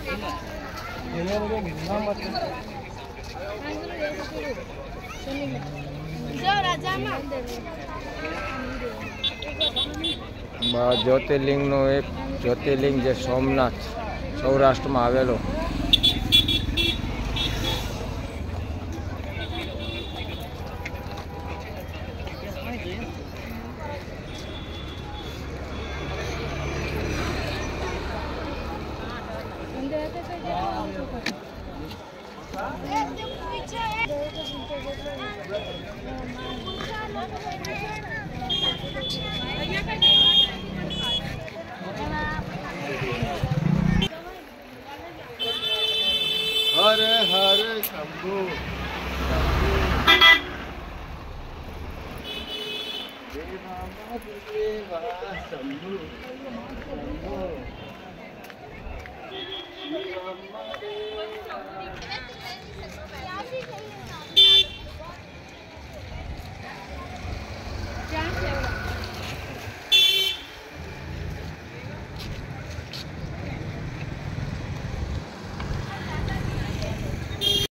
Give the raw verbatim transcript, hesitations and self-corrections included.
ज्योतिर्लिंग no एक ज्योतिर्लिंग जे सोमनाथ सौराष्ट्र में आवेलो हरे हरे शंभु देवा शंभु शंभु